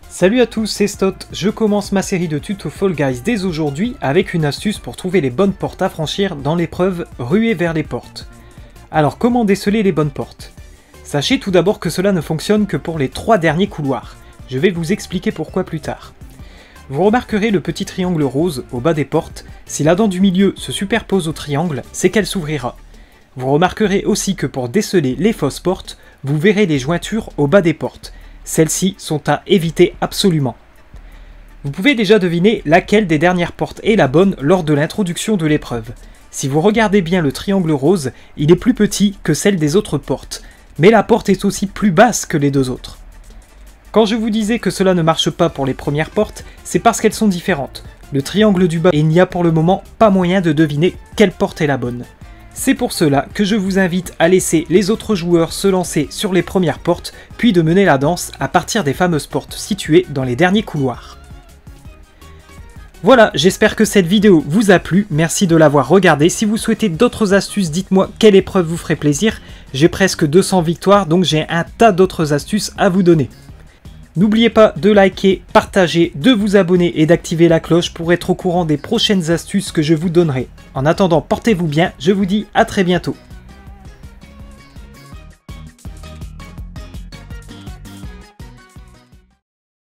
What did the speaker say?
Salut à tous, c'est Stott. Je commence ma série de tutos Fall Guys dès aujourd'hui avec une astuce pour trouver les bonnes portes à franchir dans l'épreuve Ruée vers les portes. Alors comment déceler les bonnes portes? Sachez tout d'abord que cela ne fonctionne que pour les 3 derniers couloirs. Je vais vous expliquer pourquoi plus tard. Vous remarquerez le petit triangle rose au bas des portes. Si la dent du milieu se superpose au triangle, c'est qu'elle s'ouvrira. Vous remarquerez aussi que pour déceler les fausses portes, vous verrez les jointures au bas des portes. Celles-ci sont à éviter absolument. Vous pouvez déjà deviner laquelle des dernières portes est la bonne lors de l'introduction de l'épreuve. Si vous regardez bien le triangle rose, il est plus petit que celle des autres portes, mais la porte est aussi plus basse que les deux autres. Quand je vous disais que cela ne marche pas pour les premières portes, c'est parce qu'elles sont différentes. Le triangle du bas et il n'y a pour le moment pas moyen de deviner quelle porte est la bonne. C'est pour cela que je vous invite à laisser les autres joueurs se lancer sur les premières portes, puis de mener la danse à partir des fameuses portes situées dans les derniers couloirs. Voilà, j'espère que cette vidéo vous a plu, merci de l'avoir regardée. Si vous souhaitez d'autres astuces, dites-moi quelle épreuve vous ferait plaisir. J'ai presque 200 victoires, donc j'ai un tas d'autres astuces à vous donner. N'oubliez pas de liker, partager, de vous abonner et d'activer la cloche pour être au courant des prochaines astuces que je vous donnerai. En attendant, portez-vous bien, je vous dis à très bientôt.